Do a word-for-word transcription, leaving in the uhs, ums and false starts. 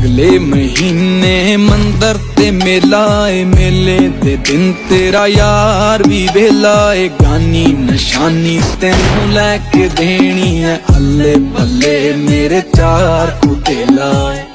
अगले महीने मंदर ते मेला ए, मेले दे दिन तेरा यार भी वेला ए। गानी नशानी तेनू लैके देनी है, अल्ले पल्ले मेरे चार कुटेला।